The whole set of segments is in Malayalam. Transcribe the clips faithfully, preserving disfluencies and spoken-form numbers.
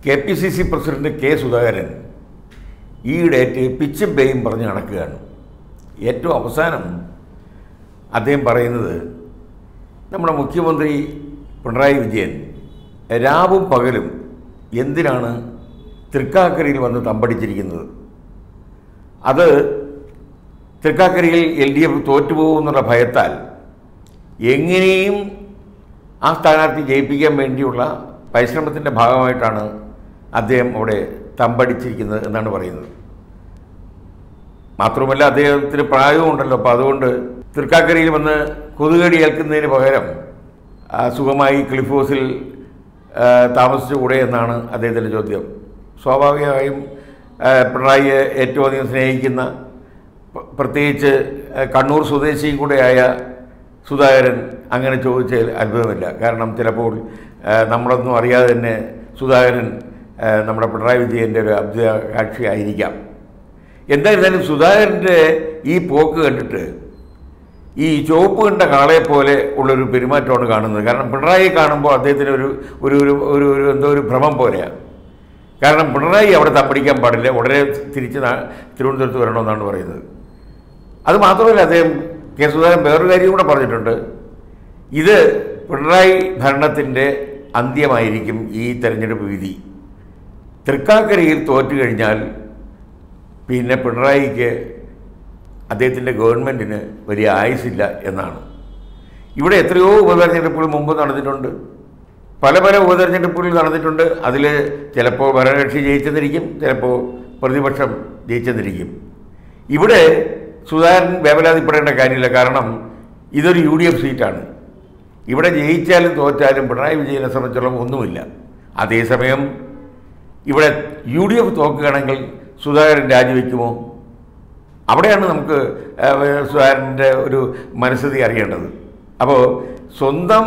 K P C C president K Sudhakaran ഈയിടെയായിട്ട് പിച്ചും പേയും പറഞ്ഞ് നടക്കുകയാണ്. ഏറ്റവും അവസാനം അദ്ദേഹം പറയുന്നത് നമ്മുടെ മുഖ്യമന്ത്രി പിണറായി വിജയൻ രാവും പകലും എന്തിനാണ് തൃക്കാക്കരയിൽ വന്ന് തമ്പടിച്ചിരിക്കുന്നത്, അത് തൃക്കാക്കരയിൽ എൽ ഡി എഫ് തോറ്റുപോകുമെന്നുള്ള ഭയത്താൽ എങ്ങനെയും ആ സ്ഥാനാർത്ഥി ജയിപ്പിക്കാൻ വേണ്ടിയുള്ള പരിശ്രമത്തിൻ്റെ ഭാഗമായിട്ടാണ് അദ്ദേഹം അവിടെ തമ്പടിച്ചിരിക്കുന്നത് എന്നാണ് പറയുന്നത്. മാത്രമല്ല അദ്ദേഹത്തിന് പ്രായവും ഉണ്ടല്ലോ, അപ്പോൾ അതുകൊണ്ട് തൃക്കാക്കരയിൽ വന്ന് കൊതുകടി ഏൽക്കുന്നതിന് പകരം സുഖമായി ക്ലിഫ് ഹൗസിൽ താമസിച്ചുകൂടെ എന്നാണ് അദ്ദേഹത്തിൻ്റെ ചോദ്യം. സ്വാഭാവികമായും പിണറായിയെ ഏറ്റവും അധികം സ്നേഹിക്കുന്ന, പ്രത്യേകിച്ച് കണ്ണൂർ സ്വദേശിയും കൂടെയായ സുധാകരൻ അങ്ങനെ ചോദിച്ചതിൽ അത്ഭുതമില്ല. കാരണം ചിലപ്പോൾ നമ്മളൊന്നും അറിയാതെ തന്നെ സുധാകരൻ നമ്മുടെ പിണറായി വിജയൻ്റെ ഒരു അബ്ദ കാക്ഷി ആയിരിക്കാം. എന്തായിരുന്നാലും സുധാകരൻ്റെ ഈ പോക്ക് കണ്ടിട്ട് ഈ ചുവപ്പ് കണ്ട കാളയെപ്പോലെ ഉള്ളൊരു പെരുമാറ്റമാണ് കാണുന്നത്. കാരണം പിണറായി കാണുമ്പോൾ അദ്ദേഹത്തിന് ഒരു ഒരു ഒരു ഒരു എന്തോ ഒരു ഭ്രമം പോലെയാണ്. കാരണം പിണറായി അവിടെ തമ്പടിക്കാൻ പാടില്ല, ഉടനെ തിരിച്ച് തിരുവനന്തപുരത്ത് വരണമെന്നാണ് പറയുന്നത്. അത് മാത്രമല്ല, അദ്ദേഹം കെ സുധാകരൻ വേറൊരു കാര്യം കൂടെ പറഞ്ഞിട്ടുണ്ട്. ഇത് പിണറായി ഭരണത്തിൻ്റെ അന്ത്യമായിരിക്കും ഈ തെരഞ്ഞെടുപ്പ് വിധി. തൃക്കാക്കരയിൽ തോറ്റു കഴിഞ്ഞാൽ പിന്നെ പിണറായിക്ക് അദ്ദേഹത്തിൻ്റെ ഗവൺമെൻറ്റിന് വലിയ ആയുസില്ല എന്നാണ്. ഇവിടെ എത്രയോ ഉപതെരഞ്ഞെടുപ്പുകൾ മുമ്പ് നടന്നിട്ടുണ്ട്, പല പല ഉപതെരഞ്ഞെടുപ്പുകൾ നടന്നിട്ടുണ്ട്. അതിൽ ചിലപ്പോൾ ഭരണകക്ഷി ജയിച്ചെന്നിരിക്കും, ചിലപ്പോൾ പ്രതിപക്ഷം ജയിച്ചെന്നിരിക്കും. ഇവിടെ സുധാകരൻ വേവലാതിപ്പെടേണ്ട കാര്യമില്ല. കാരണം ഇതൊരു യു ഡി എഫ് സീറ്റാണ്. ഇവിടെ ജയിച്ചാലും തോറ്റാലും പിണറായി വിജയനെ സംബന്ധിച്ചോളം ഒന്നുമില്ല. അതേസമയം ഇവിടെ യു ഡി എഫ് തോക്കുകയാണെങ്കിൽ സുധാകരൻ രാജിവെക്കുമോ? അവിടെയാണ് നമുക്ക് സുധാകരൻ്റെ ഒരു മനസ്ഥിതി അറിയേണ്ടത്. അപ്പോൾ സ്വന്തം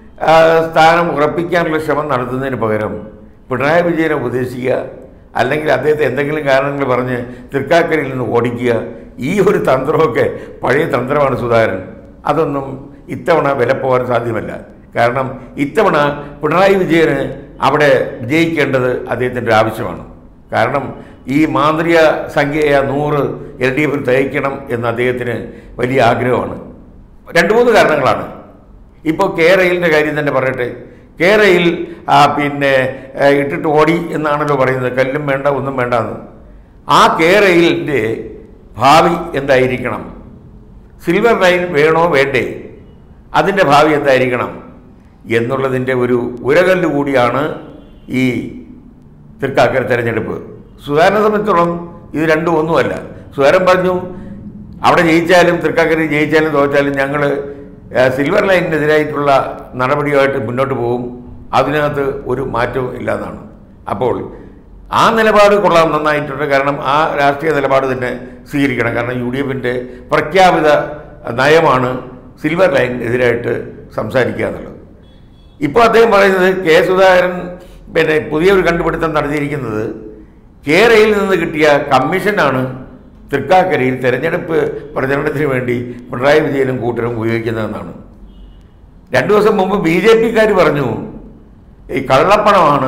സ്ഥാനം ഉറപ്പിക്കാനുള്ള ശ്രമം നടത്തുന്നതിന് പകരം പിണറായി വിജയനെ ഉപദേശിക്കുക, അല്ലെങ്കിൽ അദ്ദേഹത്തെ എന്തെങ്കിലും കാരണങ്ങൾ പറഞ്ഞ് തൃക്കാക്കരയിൽ നിന്ന് ഓടിക്കുക, ഈ ഒരു തന്ത്രമൊക്കെ പഴയ തന്ത്രമാണ് സുധാകരൻ. അതൊന്നും ഇത്തവണ വില പോകാൻ സാധ്യമല്ല. കാരണം ഇത്തവണ പിണറായി വിജയന് അവിടെ വിജയിക്കേണ്ടത് അദ്ദേഹത്തിൻ്റെ ആവശ്യമാണ്. കാരണം ഈ മാന്ത്രിക സംഖ്യയായ നൂറ് എൽ ഡി എഫിൽ തയ്ക്കണം എന്ന് അദ്ദേഹത്തിന് വലിയ ആഗ്രഹമാണ്. രണ്ട് മൂന്ന് കാരണങ്ങളാണ്. ഇപ്പോൾ കേരളയിലിൻ്റെ കാര്യം തന്നെ പറയട്ടെ. കേരളയിൽ പിന്നെ ഇട്ടിട്ട് ഓടി എന്നാണല്ലോ പറയുന്നത്, കല്ലും വേണ്ട ഒന്നും വേണ്ട എന്ന്. ആ കേരളയിലിൻ്റെ ഭാവി എന്തായിരിക്കണം, സിൽവർ ലൈൻ വേണോ വേണ്ടേ, അതിൻ്റെ ഭാവി എന്തായിരിക്കണം എന്നുള്ളതിൻ്റെ ഒരു ഉരകല്ല് കൂടിയാണ് ഈ തൃക്കാക്കര തെരഞ്ഞെടുപ്പ്. സുധാകരനെ സംബന്ധിച്ചോളം ഇത് രണ്ടും ഒന്നുമല്ല. സുധാകരൻ പറഞ്ഞു, അവിടെ ജയിച്ചാലും തൃക്കാക്കരയിൽ ജയിച്ചാലും തോറ്റാലും ഞങ്ങൾ സിൽവർ ലൈനിനെതിരായിട്ടുള്ള നടപടിയുമായിട്ട് മുന്നോട്ട് പോകും, അതിനകത്ത് ഒരു മാറ്റവും ഇല്ലയെന്നാണ്. അപ്പോൾ ആ നിലപാട് കൊള്ളാൻ നന്നായിട്ടുണ്ട്. കാരണം ആ രാഷ്ട്രീയ നിലപാട് തന്നെ സ്വീകരിക്കണം. കാരണം യു ഡി എഫിൻ്റെ പ്രഖ്യാപിത നയമാണ് സിൽവർ ലൈനിനെതിരായിട്ട് സംസാരിക്കുക എന്നുള്ളത്. ഇപ്പോൾ അദ്ദേഹം പറയുന്നത് കെ സുധാകരൻ പിന്നെ പുതിയൊരു കണ്ടുപിടുത്തം നടത്തിയിരിക്കുന്നത് കേരളയിൽ നിന്ന് കിട്ടിയ കമ്മീഷനാണ് തൃക്കാക്കരയിൽ തെരഞ്ഞെടുപ്പ് പ്രചരണത്തിന് വേണ്ടി പിണറായി വിജയനും കൂട്ടരും ഉപയോഗിക്കുന്നതെന്നാണ്. രണ്ടു ദിവസം മുമ്പ് ബി ജെ പിക്കാർ പറഞ്ഞു ഈ കള്ളപ്പണമാണ്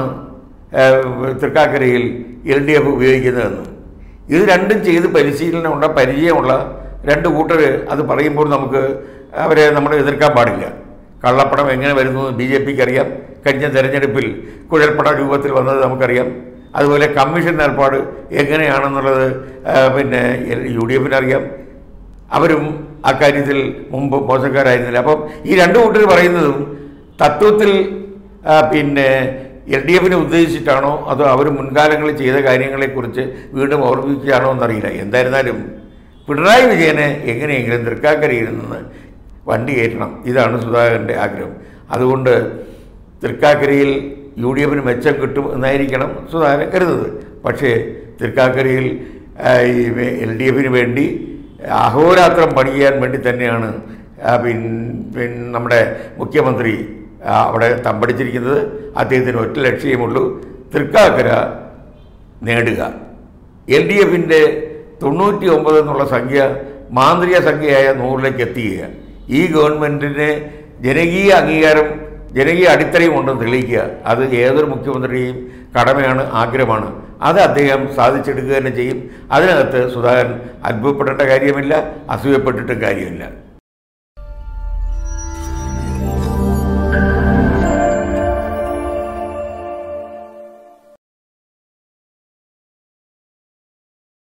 തൃക്കാക്കരയിൽ എൽ ഡി എഫ് ഉപയോഗിക്കുന്നതെന്ന്. ഇത് രണ്ടും ചെയ്ത് പരിശീലനമുള്ള പരിചയമുള്ള രണ്ട് കൂട്ടർ അത് പറയുമ്പോൾ നമുക്ക് അവരെ നമ്മൾ എതിർക്കാൻ പാടില്ല. കള്ളപ്പണം എങ്ങനെ വരുന്നു ബി ജെ പിക്ക് അറിയാം. കഴിഞ്ഞ തെരഞ്ഞെടുപ്പിൽ കുഴൽപ്പണ രൂപത്തിൽ വന്നത് നമുക്കറിയാം. അതുപോലെ കമ്മീഷൻ ഏർപ്പാട് എങ്ങനെയാണെന്നുള്ളത് പിന്നെ യു ഡി എഫിനറിയാം. അവരും അക്കാര്യത്തിൽ മുമ്പ് മോശക്കാരായിരുന്നില്ല. അപ്പം ഈ രണ്ട് കൂട്ടർ പറയുന്നതും തത്വത്തിൽ പിന്നെ എൽ ഡി എഫിനെ ഉദ്ദേശിച്ചിട്ടാണോ അതോ അവർ മുൻകാലങ്ങളിൽ ചെയ്ത കാര്യങ്ങളെക്കുറിച്ച് വീണ്ടും ഓർമ്മിക്കുകയാണോ എന്നറിയില്ല. എന്തായിരുന്നാലും പിണറായി വിജയനെ എങ്ങനെയെങ്കിലും തൃക്കാക്കരയിൽ നിന്ന് വണ്ടി കയറ്റണം, ഇതാണ് സുധാകരൻ്റെ ആഗ്രഹം. അതുകൊണ്ട് തൃക്കാക്കരയിൽ യു ഡി എഫിന് മെച്ചം കിട്ടും എന്നായിരിക്കണം സുധാകരൻ കരുതുന്നത്. പക്ഷേ തൃക്കാക്കരയിൽ എൽ ഡി എഫിന് വേണ്ടി അഹോരാത്രം പണി ചെയ്യാൻ വേണ്ടി തന്നെയാണ് പിൻ പിൻ നമ്മുടെ മുഖ്യമന്ത്രി അവിടെ തമ്പടിച്ചിരിക്കുന്നത്. അദ്ദേഹത്തിന് ഒറ്റ ലക്ഷ്യമുള്ളൂ, തൃക്കാക്കര നേടുക. എൽ ഡി എഫിൻ്റെ തൊണ്ണൂറ്റി ഒമ്പത് എന്നുള്ള സംഖ്യ മാന്ത്രിക സംഖ്യയായ നൂറിലേക്ക് എത്തിക്കുക. ഈ ഗവൺമെൻറ്റിന് ജനകീയ അംഗീകാരം ജനകീയ അടിത്തറയും ഉണ്ടെന്ന് തെളിയിക്കുക. അത് ഏതൊരു മുഖ്യമന്ത്രിയെയും കടമയാണ്, ആഗ്രഹമാണ്. അത് അദ്ദേഹം സാധിച്ചെടുക്കുക തന്നെ ചെയ്യും. അതിനകത്ത് സുധാകരൻ അത്ഭുതപ്പെടേണ്ട കാര്യമില്ല, അസൂയപ്പെട്ടിട്ടും കാര്യമില്ല.